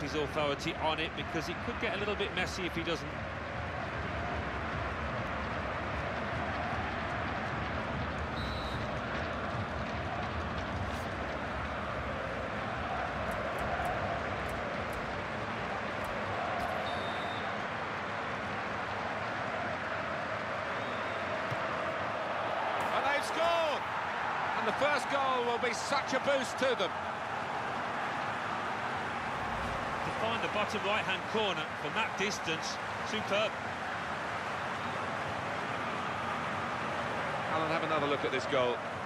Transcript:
his authority on it, because it could get a little bit messy if he doesn't. And they've scored! And the first goal will be such a boost to them. To find the bottom right-hand corner from that distance, superb. Alan, have another look at this goal.